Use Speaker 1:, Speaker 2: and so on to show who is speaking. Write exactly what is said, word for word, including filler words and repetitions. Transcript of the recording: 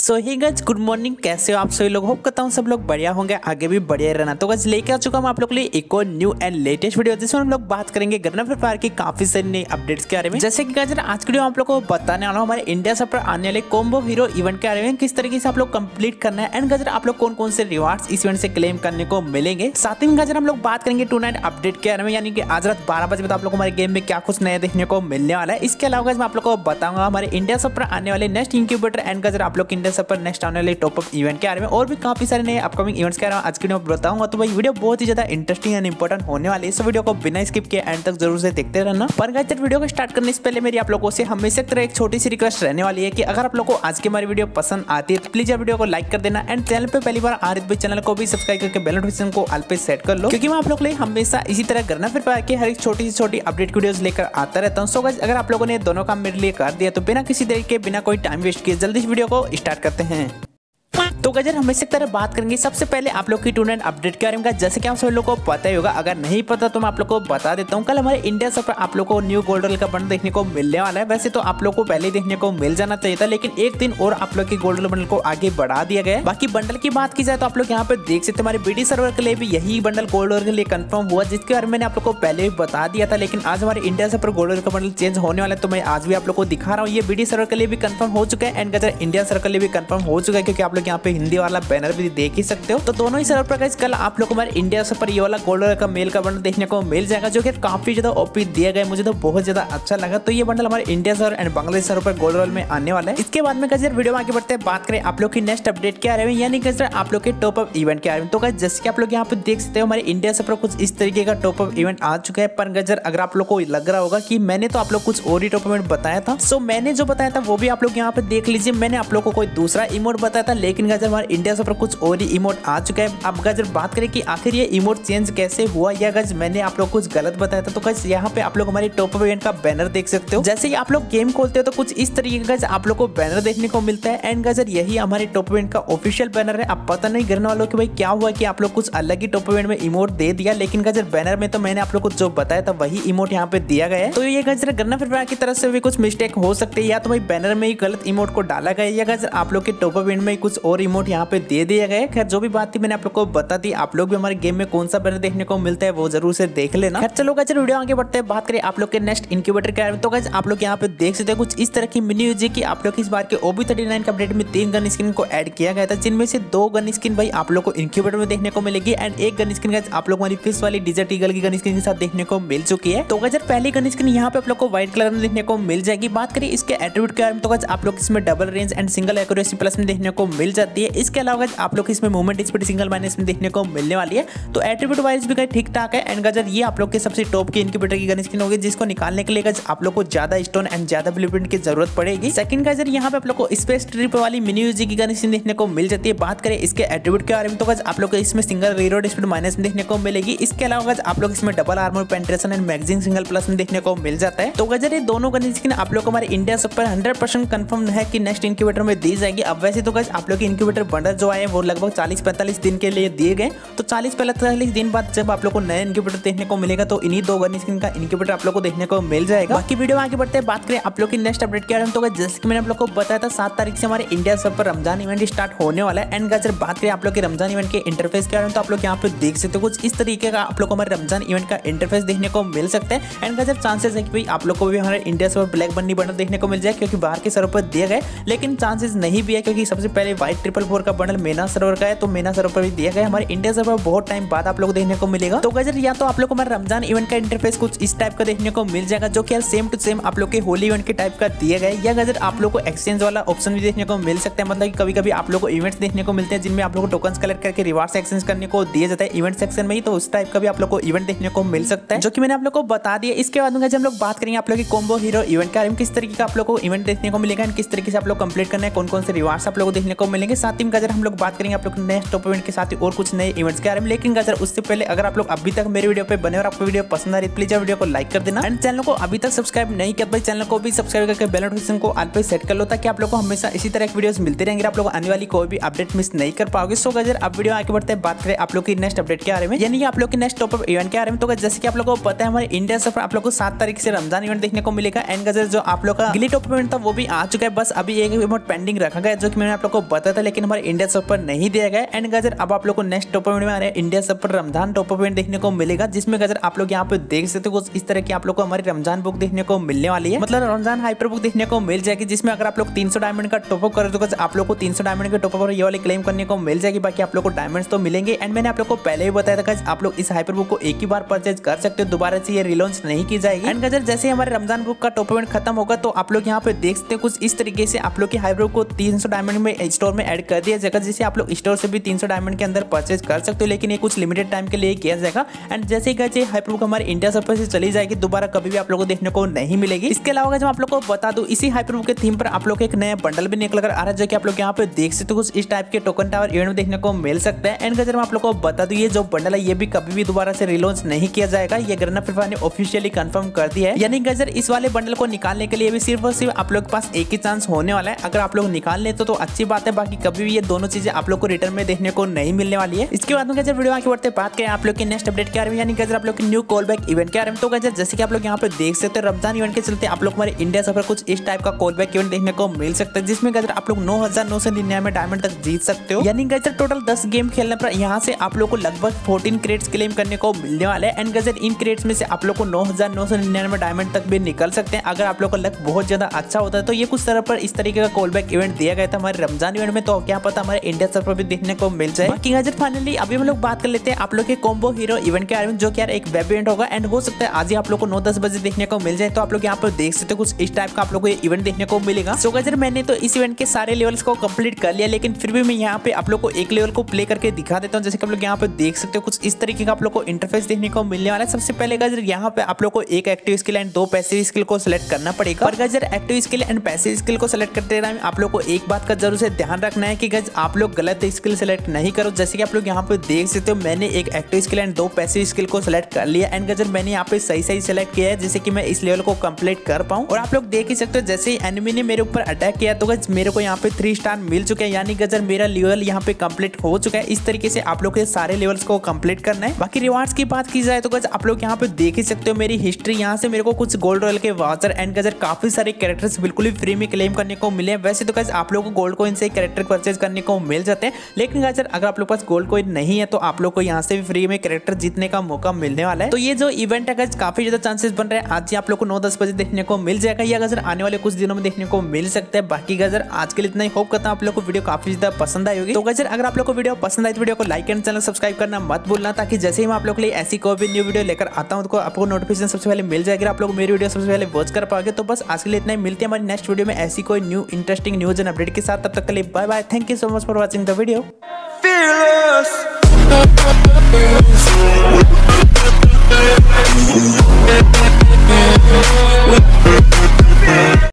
Speaker 1: सो hi guys good morning, कैसे हो आप सभी लोग। होप करता हूँ सब लोग बढ़िया होंगे, आगे भी बढ़िया रहना। तो गाइस लेके आ चुका हूँ आप लोग के लिए एक और न्यू एंड लेटेस्ट वीडियो, जिसमें हम लोग बात करेंगे गन्ना फ्री फायर की काफी सारी नई अपडेट्स के बारे में। जैसे कि गाइस आज की वीडियो आप लोग को बताने वाला हूँ हमारे इंडिया सर्वर पर आने वाले कॉम्बो हीरो इवेंट के बारे में, किस तरीके से आप लोग कंप्लीट करना है एंड गाइस आप लोग कौन कौन से रिवार्ड्स इस इवेंट से क्लेम करने को मिलेंगे। साथ ही में गाइस हम लोग बात करेंगे टू नाइट अपडेट के बारे में, यानी कि आज रात बारह बजे तो आप लोग हमारे गेम में क्या कुछ नया देखने को मिलने वाला है। इसके अलावा मैं आप लोग को बताऊंगा हमारे इंडिया सर्वर पर आने वाले नेक्स्ट इंक्यूबेटर एंड गाइस आप लोग इंडिया सर्वर पर नेक्स्ट आने वाले टॉप अप इवेंट के बारे में, और भी काफी सारे नए अपकमिंग इवेंट्स के बारे में आज की वीडियो में बताऊंगा। तो भाई वीडियो बहुत ही ज्यादा इंटरेस्टिंग एंड इंपॉर्टेंट होने वाली है, इस वीडियो को बिना स्किप किए एंड तक जरूर से देखते रहना। पर गाइस वीडियो को स्टार्ट करने से पहले मेरी आप लोगों से हमेशा की तरह एक छोटी सी रिक्वेस्ट रहने वाली है कि अगर आप लोगों को आज की हमारी वीडियो पसंद आती है तो प्लीज वीडियो को लाइक कर देना एंड चैनल पे पहली बार आ रही है चैनल को भी सब्सक्राइब करके बेल नोटिफिकेशन को ऑल पे सेट कर लो, क्योंकि मैं आप लोग के लिए हमेशा इसी तरह गन्ना फ्री फायर के हर एक छोटी सी छोटी अपडेट वीडियोस लेकर आता रहता हूँ। सो गाइस अगर आप लोगों ने दोनों काम मेरे लिए कर दिया तो बिना किसी देरी के बिना कोई टाइम वेस्ट किए जल्दी इस वीडियो को स्टार्ट करते हैं। तो गजर हम इसी तरह बात करेंगे सबसे पहले आप लोग की टूर्नामेंट अपडेट के बारे में। जैसे कि आप सभी लोग को पता ही होगा, अगर नहीं पता तो मैं आप लोग को बता देता हूँ। कल हमारे इंडिया सर्वर पर आप लोग को न्यू गोल्ड रॉयल का बंडल देखने को मिलने वाला है। वैसे तो आप लोग को पहले ही देखने को मिल जाना चाहिए था, लेकिन एक दिन और आप लोग के गोल्ड रॉयल बंडल को आगे बढ़ा दिया गया है। बाकी बंडल की बात की जाए तो आप लोग यहाँ पे देख सकते हमारे बीडी सर्वर के लिए भी यही बंडल गोल्ड रॉयल के लिए कंफर्म हुआ, जिसके बारे में मैंने आप लोग को पहले भी बता दिया था। लेकिन आज हमारे इंडिया सर्वर पर गोल्ड रॉयल का बंडल चेंज होने वाला है, तो मैं आज भी आप लोग को दिखा रहा हूँ। ये बीडी सर्वर के लिए भी कंफर्म हो चुका है एंड गजर इंडिया सर्वर के लिए भी कंफर्म हो चुका है, क्योंकि आप लोग यहाँ पे हिंदी वाला बैनर भी देख ही सकते हो। तो दोनों ही सर्वर पर गाइस कल आप लोग को हमारे इंडिया सर्वर पर ये वाला गोल्ड रॉयल का मेल का बंडल देखने को मिल जाएगा, जो कि काफी ज्यादा ओपी दिया गया, मुझे तो बहुत ज्यादा अच्छा लगा। तो ये बंडल हमारे India server and Bangladesh server पर गोल्ड रॉयल में आने वाला है। इसके बाद में गाइस वीडियो में आगे बढ़ते हैं, बात करें आप लोग की नेक्स्ट अपडेट के बारे में, यानी गाइस आप लोग के टॉप अप इवेंट के बारे में। तो गाइस जैसे कि आप लोग यहाँ पे देख सकते हो हमारे इंडिया सर्वर पर कुछ इस तरीके का टॉप अप इवेंट आ चुका है। पर गाइस अगर आप लोग को लग रहा होगा कि मैंने तो आप लोग कुछ और ही टॉप इवेंट बताया था, सो मैंने जो बताया था वो भी आप लोग यहाँ पे देख लीजिए। मैंने आप लोग को कोई दूसरा इमोट बताया था, लेकिन गाइस हमारे इंडिया सर्वर पर कुछ और ही इमोट आ चुका है। अब गाइस बात करें कि आखिर ये इमोट चेंज कैसे हुआ, या गाइस मैंने आप लोग कुछ गलत बताया था। तो गाइस यहाँ पे आप लोग हमारे टॉप अप इवेंट का बैनर देख सकते हो। जैसे ही आप लोग गेम खोलते हो तो कुछ इस तरीके का गाइस आप लोग को बैनर देखने को मिलता है एंड गाइस यही हमारे टॉप इवेंट का ऑफिशियल बैनर है। अब पता नहीं करने वालों कि भाई क्या हुआ कि आप लोग कुछ अलग ही टॉप इवेंट में इमोट दे दिया, लेकिन गाइस बैनर में तो मैंने आप लोग को जो बताया था वही इमोट यहाँ पे दिया गया है। तो ये गाइस गन्ना फ्री फायर की तरफ से भी कुछ मिस्टेक हो सकती है, या तो भाई बैनर में ही गलत इमोट को डाला गया, या गाइस आप लोग के टॉप अप इवेंट में कुछ और इमोट यहाँ पे दे दिया गया है। खैर जो भी बात थी मैंने आप लोग को बता दी। आप लोग भी हमारे गेम में कौन सा बैनर देखने को मिलता है वो जरूर से देख लेना। चलो गाइस वीडियो आगे बढ़ते हैं, बात करें आप लोग के नेक्स्ट इंक्यूबेटर के बारे में। तो गाइस आप लोग यहाँ पे देख सकते हैं कुछ इस तरह की मिनी यूजी की आप लोग इस बार के ओबी थर्टी नाइन का अपडेट में तीन गन स्किन को ऐड किया गया था, जिनमें से दो गन स्किन भाई आप लोग को इंक्यूबेटर में देखने को मिलेगी एंड एक गन स्किन गाइस आप लोग हमारी फिश वाली डिजर्ट ईगल की गन स्किन के साथ देखने को मिल चुकी है। तो गाइस पहली गन स्किन यहाँ पे आप लोग को व्हाइट कलर में देखने को मिल जाएगी। बात करें इसके एट्रीब्यूट के बारे में, तो गाइस आप लोग इसमें double range and single accuracy plus में देखने को मिल जाती है। इसके अलावा गाइस आप लोग इसमें मूवमेंट स्पीड सिंगल माइनस में देखने को मिलने वाली है। तो एट्रीब्यूट वाइज भी ठीक ठाक है एंड गाइस ये आप लोग के सबसे टॉप की इंक्यूबेटर की गन स्किन होगी, जिसको निकालने के लिए गाइस आप लोग को ज्यादा स्टोन एंड ज्यादा ब्लूप्रिंट की जरूरत पड़ेगी। सेकंड गाइस यहाँ पे आप लोग को स्पेस ट्रिप वाली मिनी यूजी की गन स्किन देखने को मिल जाती है। बात करें इसके एट्रीब्यूट के बारे में, तो गाइस आप लोग को इसमें सिंगल रीलोड स्पीड माइनस में देखने को मिलेगी। इसके अलावा गाइस आप लोग इसमें double armour penetration and magazine single plus में देखने को मिल जाता है। तो गाइस ये दोनों गन स्किन आप लोग को हमारे इंडिया सर्वर पर हंड्रेड परसेंट कंफर्म है कि नेक्स्ट इंक्यूबेटर में दी जाएगी। अब वैसे तो गाइस आप लोग के इंक्यूबेटर बंडल जो आए वो लगभग चालीस पैंतालीस दिन के लिए दिए गए, तो चालीस पैंतालीस दिन बाद जब आप लोग को नया इंक्यूबेटर देखने को मिलेगा तो इन्हीं दो गन स्किन का इंक्यूबेटर आप लोग को देखने को मिल जाएगा। बाकी वीडियो में आगे बढ़ते हैं, बात करें आप लोग की नेक्स्ट अपडेट के बारे में। तो गाइस जैसे कि मैंने आप लोग को बताया था सात तारीख से हमारे इंडिया सर्वर पर रमजान इवेंट स्टार्ट होने वाला है एंड गाइस बात करें आप लोग के रमजान इवेंट के इंटरफेस के बारे में, तो आप लोग यहाँ पे देख सकते हो कुछ इस तरीके का आप लोग को हमारे रमजान इवेंट का इंटरफेस देखने को मिल सकता है एंड गाइस चांसेस है कि भाई आप लोग को भी हमारे India server black bunny bundle देखने को मिल जाए, क्योंकि बाहर के सर्वर पर दिया गया, लेकिन चांसेस नहीं भी है क्योंकि सबसे पहले व्हाइट ट्रिपल फोर का बंडल मेना सर्वर का है, तो मेना सर्वर पर भी दिया गया। हमारे इंडिया सर्वर पर बहुत टाइम बाद आप लोग देखने को मिलेगा। तो गाइस या तो आप लोग को हमारे रमजान इवेंट का इंटरफेस कुछ इस टाइप का देखने को मिल जाएगा, जो कि यार सेम टू सेम आप लोग के होली इवेंट के टाइप का दिया गया है, या गाइस आप लोग को एक्सचेंज वाला ऑप्शन भी देखने को मिल सकता है। मतलब कि कभी कभी आप लोग को इवेंट्स देखने को मिलते हैं जिनमें आप लोग को टोकन्स कलेक्ट करके रिवार्ड्स एक्सचेंज करने को दिया जाता है इवेंट सेक्शन में ही, तो उस टाइप का भी आप लोग को इवेंट देखने को मिल सकता है, जो कि मैंने आप लोग को बता दिया। इसके बाद हम लोग बात करेंगे आप लोग की कॉम्बो हीरो इवेंट के बारे में, किस तरीके का आप लोग को इवेंट देखने को मिलेगा एंड किस तरीके से आप लोग कंप्लीट करना है, कौन कौन से रिवार्ड्स आप लोग को देखने को मिलेंगे। साथ साथ ही गाजर हम लोग बात करेंगे आप लोग नेक्स्ट टॉप इवेंट के साथ ही और कुछ नए इवेंट्स के बारे में। लेकिन गाजर उससे पहले अगर आप लोग अभी तक मेरे वीडियो पे बने और आपको वीडियो पसंद आ रही है प्लीज वीडियो को लाइक कर देना एंड चैनल को अभी तक सब्सक्राइब नहीं किया भाई चैनल को भी सब्सक्राइब करके बेल नोटिफिकेशन को ऑल पे सेट कर लो ताकि आप लोग को हमेशा इसी तरह की वीडियोस मिलते रहेंगे, आप लोग आने वाली कोई भी अपडेट मिस नहीं कर पाओगे। सो गाजर अब वीडियो आगे बढ़ते हैं, बात करें आप लोग की नेक्स्ट अपडेट के बारे में, यानी आप लोग की नेक्स्ट टॉप इवेंट के बारे में। तो जैसे कि आप लोग को पता है हमारे इंडिया से आप लोग को सात तारीख से रमजान इवेंट देखने को मिलेगा एंड गाजर जो आप लोग का गिली टॉप इवेंट था वो भी आ चुका है, बस अभी एक इवेंट पेंडिंग रखा गया जो कि मैंने आप लोग को बताया था लेकिन हमारे इंडिया सब पर नहीं दिया गया। एंड गाजर अब आप लोग को नेक्स्ट टॉप इवेंट में आ रहे हैं इंडिया सब पर रमजान टॉप इवेंट देखने को मिलेगा, जिसमें गाजर आप लोग यहाँ पे देख सकते हो इस तरह की आप लोग को हमारी रमजान बुक देखने को मिलने वाली है, मतलब रमजान हाइपर बुक देखने को मिल जाएगी, जिसमें अगर आप लोग तीन सौ डायमंड का टॉपअप करो तो आप लोग को तीन सौ डायमंड के टॉपअप और ये वाली क्लेम करने को मिल जाएगी, बाकी आप लोग को डायमंड्स तो मिलेंगे। एंड मैंने आप लोग को पहले ही बताया था आप लोग इस हाइपर बुक को एक ही बार परचेज कर सकते हो, दोबारा से ये रिलॉन्च नहीं की जाएगी। एंड गाजर जैसे ही हमारे रमजान बुक का टॉप इवेंट खत्म होगा तो आप लोग यहाँ पे देख सकते हैं कुछ इस तरीके से आप लोग की हाइपर बुक को तीन सौ डायमंड में स्टोर में ऐड कर दिया जाएगा, जिसे आप लोग स्टोर से भी तीन सौ डायमंड के अंदर परचेज कर सकते हो, लेकिन ये कुछ लिमिटेड टाइम के लिए किया जाएगा। एंड जैसे ही गाइस हाइपर बुक हमारे इंडिया सर्वर से चली जाएगी दोबारा कभी भी आप लोगों को देखने को नहीं मिलेगी। इसके अलावा जब आप लोग को बता दूं इसी हाइपर बुक के थीम पर आप लोग एक नया बंडल भी निकल कर आ रहा है जो कि आप लोग यहाँ पे देख सकते हो कुछ इस टाइप के टोकन टावर इवेंट में देखने को मिल सकता है। एंड गाइस मैं आप लोग को बता दूं ये जो बंडल है ये भी कभी भी दोबारा से रिलॉन्च नहीं किया जाएगा, ये गन्ना फ्री फायर ने ऑफिशियली कंफर्म कर दिया है, यानी गाइस इस वाले बंडल को निकालने के लिए भी सिर्फ और सिर्फ आप लोग के पास एक ही चांस होने वाला है, अगर आप लोग निकाल लेते तो अच्छी बात है, बाकी कभी भी ये दोनों चीजें आप लोग को रिटर्न में देखने को नहीं मिलने वाली है। इसके बाद में गाइस वीडियो आगे बढ़ते बात करें आप लोग की नेक्स्ट अपडेट के बारे में, यानी गाइस आप लोग की न्यू कॉल बैक इवेंट के बारे में। तो गाइस जैसे कि आप लोग यहाँ पे देख सकते हो रमजान इवेंट के चलते आप लोग हमारे इंडिया सफर कुछ इस टाइप का कॉल बैक इवेंट देखने को मिल सकता है, जिसमें गाइस आप लोग नौ हजार नौ सौ निन्यानवे डायमंड तक जीत सकते हो, यानी गाइस टोटल दस गेम खेलने पर यहाँ से आप लोग को लगभग चौदह क्रेड्स क्लेम करने को मिलने वाले हैं। एंड गाइस इन क्रेड्स में से आप लोग को नौ हजार नौ सौ निन्यानवे डायमंड तक भी निकल सकते हैं, अगर आप लोग का लक बहुत ज्यादा अच्छा होता है। तो ये कुछ तरह पर इस तरीके का कॉल बैक इवेंट दिया गया था हमारे रमजान इवेंट में, तो क्या पता हमारे इंडिया सर्वर भी देखने को मिल जाए। बाकी गाइस फाइनली अभी हम लोग बात कर लेते हैं आप लोग के कॉम्बो हीरो इवेंट के बारे में, जो कि यार एक वेब इवेंट होगा एंड हो सकता है आज ही आप लोग को नौ दस बजे देखने को मिल जाए। तो आप लोग यहाँ पर देख सकते हो कुछ इस टाइप का आप लोग को ये इवेंट देखने को मिलेगा। सो गाइस मैंने तो इस इवेंट के सारे लेवल्स को कंप्लीट कर लिया, लेकिन फिर भी मैं यहाँ पे आप लोग को एक लेवल को प्ले करके दिखा देता हूँ। जैसे कि आप लोग यहाँ पे देख सकते हो कुछ इस तरीके का आप लोग को इंटरफेस देखने को मिलने वाला है। सबसे पहले गाइस यहाँ पे आप लोग को एक एक्टिव स्किल एंड दो पैसिव स्किल को सिलेक्ट करना पड़ेगा, और guys active skill and passive skill को सिलेक्ट करते टाइम आप लोग को एक बात का जरूर से ध्यान रखना है कि गाइस आप लोग गलत स्किल सिलेक्ट नहीं करो। जैसे कि आप लोग यहाँ पे देख सकते हो मैंने एक एक्टिव स्किल एंड दो पैसिव स्किल को सिलेक्ट कर लिया एंड गाइस मैंने यहाँ पे सही सही सिलेक्ट किया है जिससे कि मैं इस लेवल को कंप्लीट कर पाऊं। और आप लोग देख ही सकते हो जैसे ही एनिमी ने मेरे ऊपर अटैक किया तो गाइस मेरे को यहाँ पे थ्री स्टार मिल चुके हैं, यानी गाइस मेरा लेवल यहाँ पे कंप्लीट हो चुका है। इस तरीके से आप लोग के सारे लेवल्स को कंप्लीट करना है। बाकी रिवार्ड्स की बात की जाए तो गाइस आप लोग यहाँ पे देख ही सकते हो मेरी हिस्ट्री, यहाँ से मेरे को कुछ गोल्ड रॉयल के वाचर एंड गाइस काफी सारे कैरेक्टर्स बिल्कुल ही फ्री में क्लेम करने को मिले हैं। वैसे तो गाइस आप लोग को गोल्ड कॉइन से कैरेक्टर परचेज करने को मिल जाते हैं, लेकिन गाइस अगर आप लोग पास गोल्ड कॉइन नहीं है तो आप लोग को यहाँ से भी फ्री में कैरेक्टर जीतने का मौका मिलने वाला है। तो ये जो इवेंट है गाइस काफी ज्यादा चांसेस बन रहे हैं आज ही आप लोग को नौ दस बजे देखने को मिल जाएगा, या गाइस आने वाले कुछ दिनों में देखने को मिल सकता है। बाकी गाइस आज के लिए इतना ही, होप करता हूं आप लोग को वीडियो काफी ज्यादा पसंद आई होगी। तो गाइस अगर आप लोग को वीडियो पसंद आई तो वीडियो को लाइक एंड चैनल सब्सक्राइब करना मत भूलना, ताकि जैसे ही मैं आप लोग के लिए ऐसी कोई भी न्यू वीडियो लेकर आता हूं तो आपको नोटिफिकेशन सबसे पहले मिल जाएगी, आप लोग मेरी वीडियो सबसे पहले वॉच कर पाओगे। तो बस आज के लिए इतना ही, मिलते हैं हमारी नेक्स्ट वीडियो में ऐसी कोई new interesting news and update के साथ। तब तक के लिए bye bye, thank you so much for watching the video.